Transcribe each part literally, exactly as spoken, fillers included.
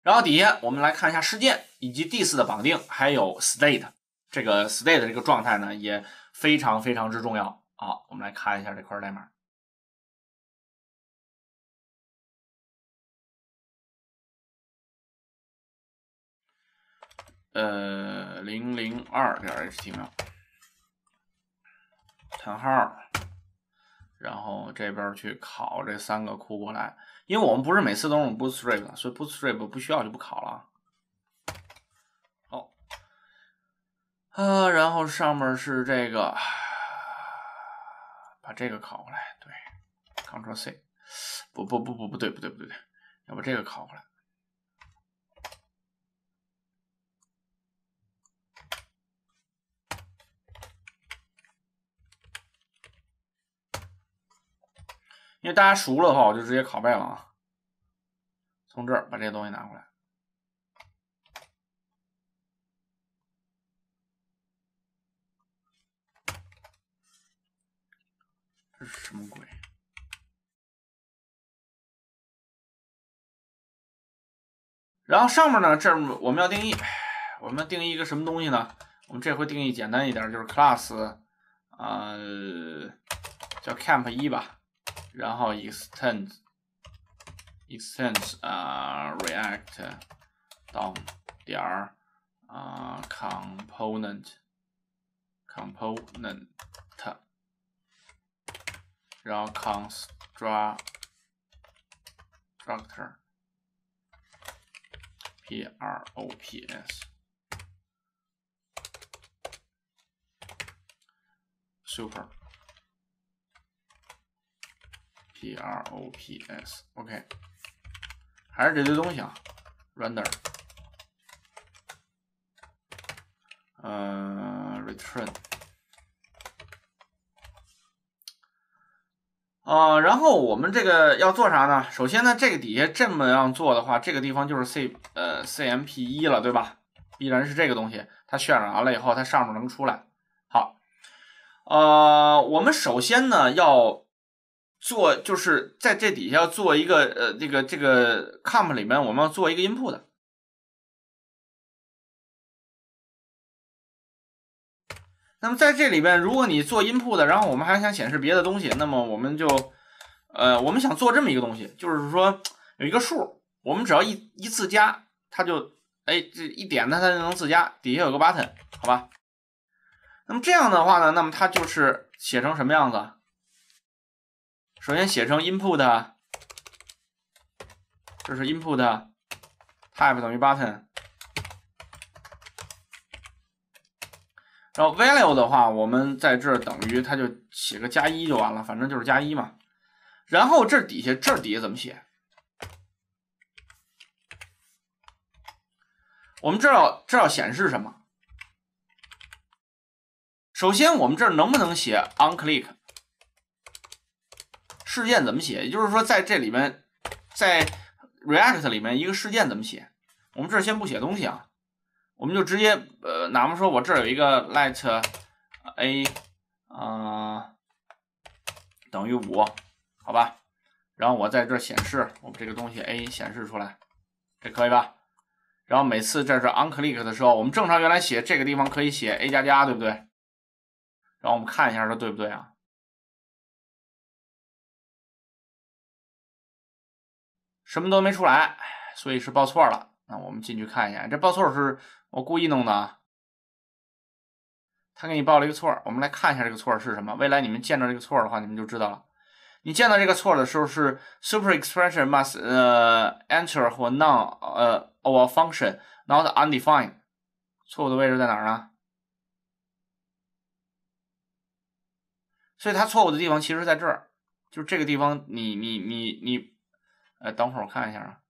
然后底下我们来看一下事件以及 dis 的绑定，还有 state 这个 state 这个状态呢也非常非常之重要啊。我们来看一下这块代码。呃，零零二点 H T M L 叹号，然后这边去拷这三个库过来，因为我们不是每次都用 Bootstrap 的，所以 Bootstrap 不需要就不拷了。好，啊，然后上面是这个，把这个拷过来，对 ，Ctrl C， 不不不不不对不对不对，要把这个拷过来。因为大家熟了的话，我就直接拷贝了啊。从这儿把这些东西拿过来。这是什么鬼？然后上面呢，这儿我们要定义，我们要定义一个什么东西呢？我们这回定义简单一点，就是 class， 呃，叫 camp 一吧。然后 extend extend 啊、呃、react dom 点儿啊、呃、component component， 然后 constructor props super props OK， 还是这堆东西啊 render 呃 return 啊、呃，然后我们这个要做啥呢？首先呢，这个底下这么样做的话，这个地方就是 C 呃 C M P 一了，对吧？必然是这个东西，它渲染完了以后，它上面能出来。好，呃，我们首先呢要做，就是在这底下要做一个呃这个这个 comp 里面，我们要做一个 input。那么在这里边，如果你做 input， 然后我们还想显示别的东西，那么我们就，呃，我们想做这么一个东西，就是说有一个数，我们只要一一次加，它就，哎，这一点它它就能自加，底下有个 button， 好吧？那么这样的话呢，那么它就是写成什么样子？首先写成 input， 这是 input type 等于 button。然后 value 的话，我们在这儿等于它就写个加一就完了，反正就是加一嘛。然后这底下这底下怎么写？我们这要这要显示什么？首先我们这儿能不能写 onClick 事件怎么写？也就是说在这里面，在 React 里面一个事件怎么写？我们这儿先不写东西啊。我们就直接呃，哪怕说我这儿有一个 let a 啊、呃、等于五，好吧？然后我在这儿显示我们这个东西 a 显示出来，这可以吧？然后每次这是 onClick 的时候，我们正常原来写这个地方可以写 a 加加，对不对？然后我们看一下这对不对啊？什么都没出来，所以是报错了。那我们进去看一下，这报错是我故意弄的啊。他给你报了一个错，我们来看一下这个错是什么。未来你们见到这个错的话，你们就知道了。你见到这个错的时候是 super expression must 呃 enter 或 non 呃 or function not undefined， 错误的位置在哪儿呢？所以它错误的地方其实在这儿，就是这个地方你你你你，呃，等会儿我看一下啊。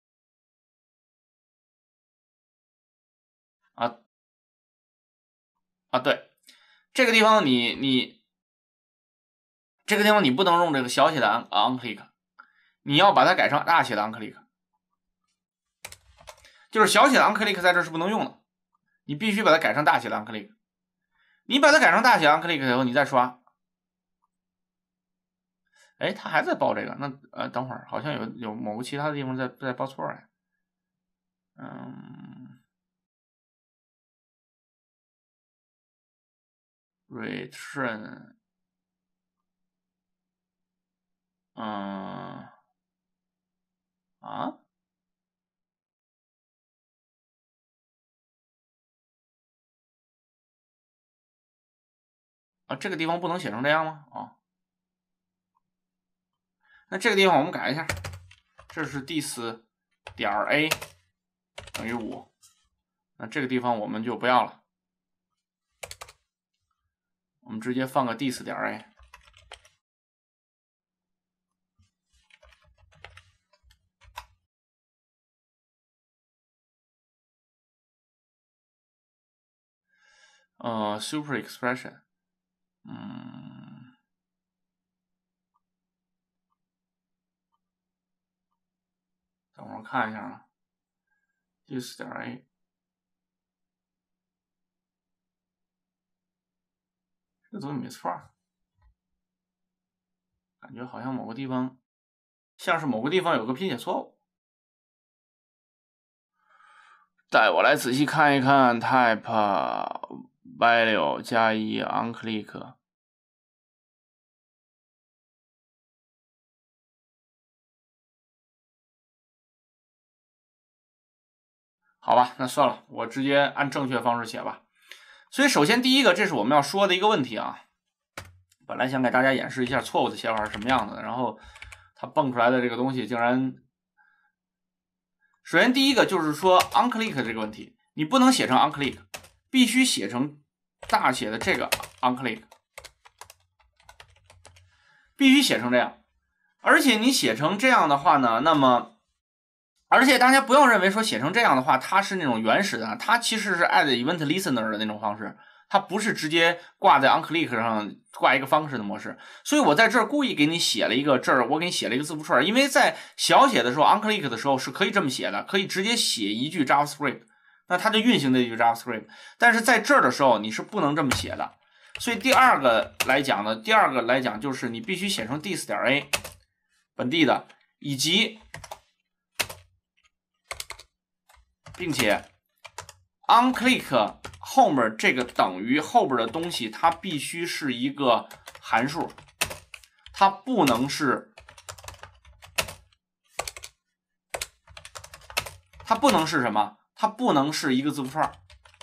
啊啊，对，这个地方你你这个地方你不能用这个小写的 onClick， 你要把它改成大写的 onClick， 就是小写的 onClick 在这是不能用的，你必须把它改成大写的 onClick。你把它改成大写 onClick 以后，你再刷，哎，它还在报这个，那呃，等会儿好像有有某个其他的地方在在报错哎。 嗯 ，return， 嗯啊啊，这个地方不能写成这样吗？啊，那这个地方我们改一下，这是 dis 点 a 等于五，那这个地方我们就不要了，我们直接放个 dis 点 a。呃 ，super expression， 嗯，等会儿看一下啊 ，dis 点 a， 这个东西没错，感觉好像某个地方，像是某个地方有个拼写错误。带我来仔细看一看 ，type value 加一 onClick。好吧，那算了，我直接按正确方式写吧。所以首先第一个，这是我们要说的一个问题啊。本来想给大家演示一下错误的写法是什么样的，然后它蹦出来的这个东西竟然……首先第一个就是说 onClick 这个问题，你不能写成 onClick， 必须写成大写的这个 onClick， 必须写成这样。而且你写成这样的话呢，那么而且大家不要认为说写成这样的话，它是那种原始的，它其实是 add event listener 的那种方式，它不是直接挂在 onClick 上挂一个方式的模式。所以我在这儿故意给你写了一个，这儿我给你写了一个字符串，因为在小写的时候 onClick 的时候是可以这么写的，可以直接写一句 JavaScript， 那它就运行的一句 JavaScript。但是在这儿的时候你是不能这么写的。所以第二个来讲呢，第二个来讲就是你必须写成 dis 点 a 本地的，以及并且 onClick 后面这个等于后边的东西，它必须是一个函数，它不能是，它不能是什么？它不能是一个字符串。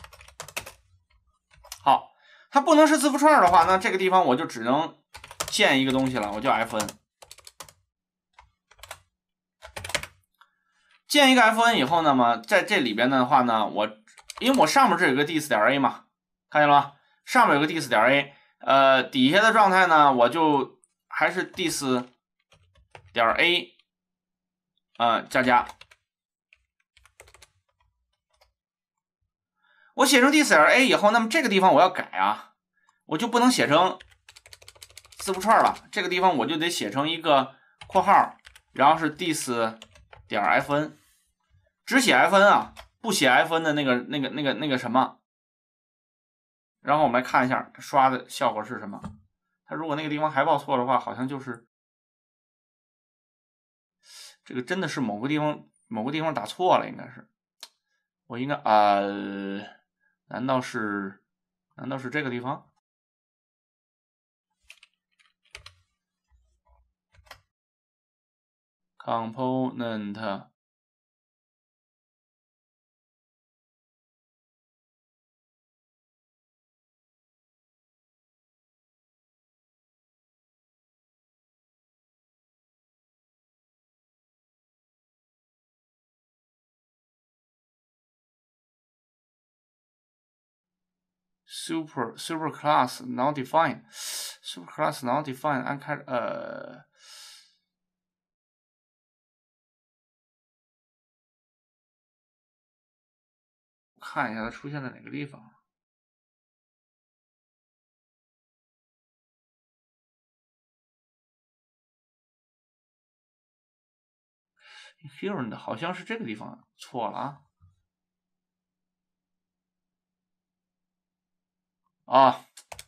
好，它不能是字符串的话，那这个地方我就只能建一个东西了，我叫 fn。建一个 fn 以后，那么在这里边的话呢，我因为我上面这有个 dis 点 a 嘛，看见了吗？上面有个 dis 点 a， 呃，底下的状态呢，我就还是 dis 点 a， 呃，加加。我写成 dis 点 a 以后，那么这个地方我要改啊，我就不能写成字符串了，这个地方我就得写成一个括号，然后是 dis 点 fn。只写 fn 啊，不写 fn 的那个、那个、那个、那个什么。然后我们来看一下它刷的效果是什么。它如果那个地方还报错的话，好像就是这个真的是某个地方某个地方打错了，应该是。我应该呃，难道是难道是这个地方 ？component。Super super class not defined super class not defined 按开呃，看一下它出现在哪个地方。Inherent 好像是这个地方错了啊。啊，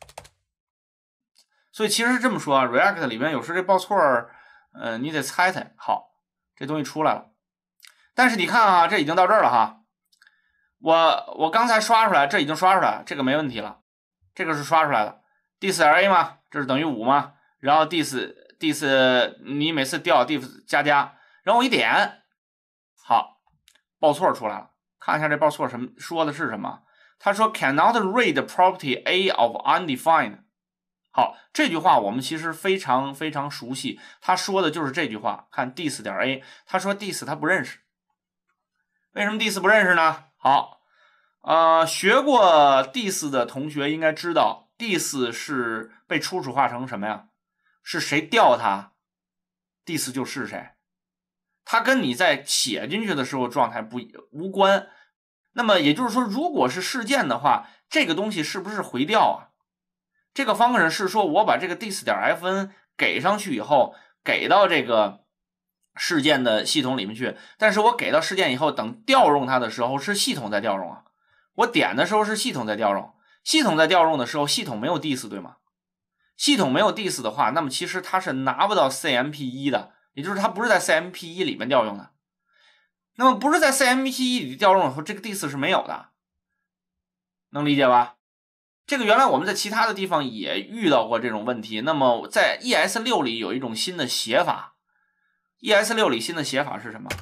所以其实是这么说啊 ，React 里面有时这报错儿，呃，你得猜猜。好，这东西出来了。 但是你看啊，这已经到这儿了哈，我我刚才刷出来，这已经刷出来，这个没问题了，这个是刷出来的 diss 点 a 嘛，这是等于五嘛，然后 diss diss 你每次调 diff 加加，然后我一点，好，报错出来了，看一下这报错什么说的是什么，他说 cannot read property a of undefined。好，这句话我们其实非常非常熟悉，他说的就是这句话。看 diss 点 a， 他说 diss 他不认识，为什么 diss 不认识呢？好，呃，学过 diss 的同学应该知道 ，diss 是被初始化成什么呀？是谁调它 ，diss 就是谁，它跟你在写进去的时候状态不无关。那么也就是说，如果是事件的话，这个东西是不是回调啊？这个 function 是说我把这个 diss 点 fn 给上去以后，给到这个事件的系统里面去，但是我给到事件以后，等调用它的时候是系统在调用啊，我点的时候是系统在调用，系统在调用的时候，系统没有 diss 对吗？系统没有 diss 的话，那么其实它是拿不到 C M P 一 的，也就是它不是在 C M P 一 里面调用的。那么不是在 C M P 一 里调用的时候，这个 diss 是没有的，能理解吧？这个原来我们在其他的地方也遇到过这种问题。那么在 E S 六 里有一种新的写法 ，E S 六 里新的写法是什么？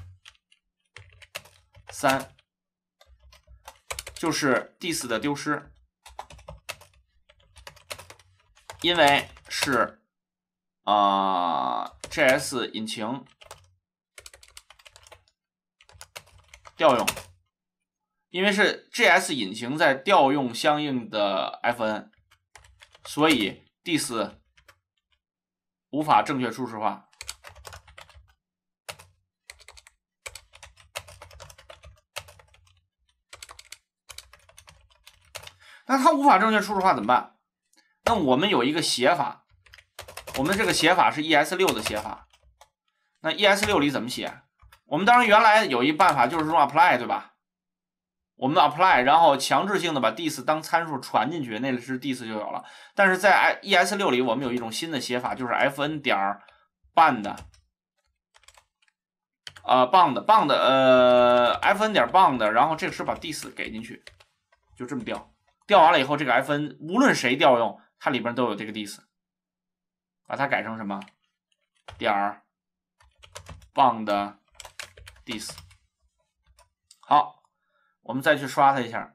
三，就是 diss 的丢失，因为是啊、呃、J S 引擎调用。因为是 J S 引擎在调用相应的 F N， 所以 diss 无法正确初始化。那它无法正确初始化怎么办？那我们有一个写法，我们这个写法是 E S 六 的写法。那 E S 六 里怎么写？我们当然原来有一办法就是用 apply， 对吧？我们的 apply， 然后强制性的把 diss 当参数传进去，那是 diss 就有了。但是在 E S 六 里，我们有一种新的写法，就是 fn 点 bound， 呃 bound bound 呃 fn 点 bound， 然后这个时候把 diss 给进去，就这么调。调完了以后，这个 fn 无论谁调用，它里边都有这个 diss， 把它改成什么？点 bound diss。好。我们再去刷它一下，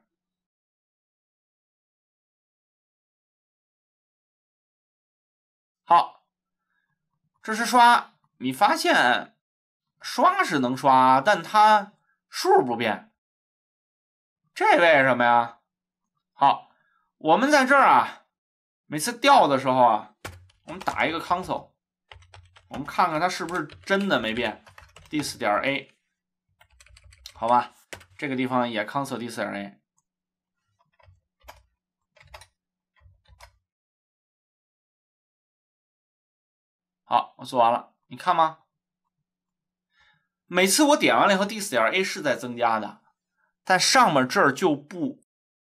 好，这是刷，你发现刷是能刷，但它数不变，这为什么呀？好，我们在这儿啊，每次调的时候啊，我们打一个 console， 我们看看它是不是真的没变 ，diss 点 a， 好吧？这个地方也 console diss 点 a， 好，我做完了，你看吗？每次我点完了以后 diss 点 a 是在增加的，但上面这儿就不，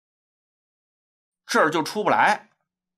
这儿就出不来，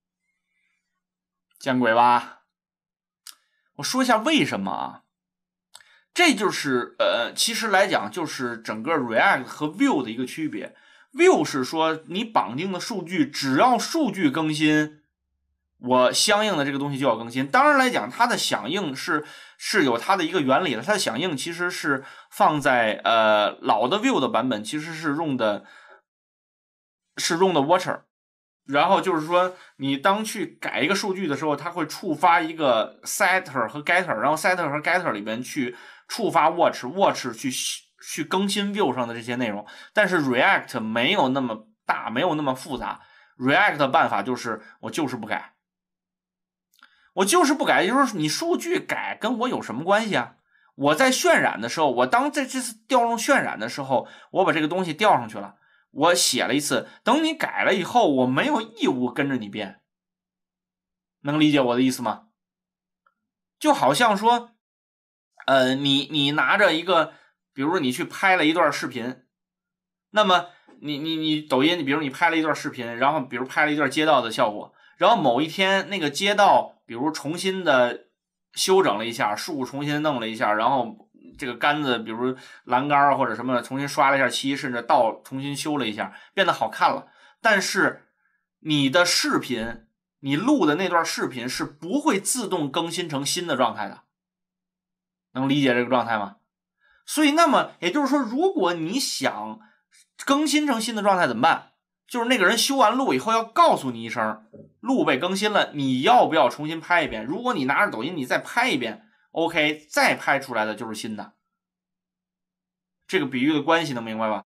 见鬼吧？我说一下为什么啊？这就是呃，其实来讲就是整个 React 和 Vue 的一个区别。Vue 是说你绑定的数据，只要数据更新，我相应的这个东西就要更新。当然来讲，它的响应是是有它的一个原理的。它的响应其实是放在呃老的 Vue 的版本，其实是用的是用的 Watcher。然后就是说，你当去改一个数据的时候，它会触发一个 setter 和 getter， 然后 setter 和 getter 里边去触发 watch，watch 去去更新 Vue 上的这些内容。但是 React 没有那么大，没有那么复杂。React 的办法就是我就是不改，我就是不改，也就是你数据改跟我有什么关系啊？我在渲染的时候，我当在这次调用渲染的时候，我把这个东西调上去了。我写了一次，等你改了以后，我没有义务跟着你变，能理解我的意思吗？就好像说，呃，你你拿着一个，比如说你去拍了一段视频，那么你你你抖音，你比如你拍了一段视频，然后比如拍了一段街道的效果，然后某一天那个街道，比如重新的修整了一下，树重新弄了一下，然后这个杆子，比如栏杆或者什么重新刷了一下漆，甚至道重新修了一下，变得好看了。但是你的视频，你录的那段视频是不会自动更新成新的状态的，能理解这个状态吗？所以那么也就是说，如果你想更新成新的状态怎么办？就是那个人修完路以后要告诉你一声，路被更新了，你要不要重新拍一遍？如果你拿着抖音你再拍一遍 OK， 再拍出来的就是新的。这个比喻的关系能明白吧？